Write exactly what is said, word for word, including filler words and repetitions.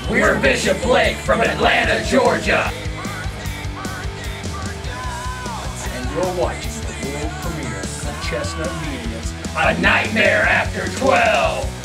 We're Bishop Blake from Atlanta, Georgia. And you're watching the world premiere of Chestnut Media's A Nightmare After twelve.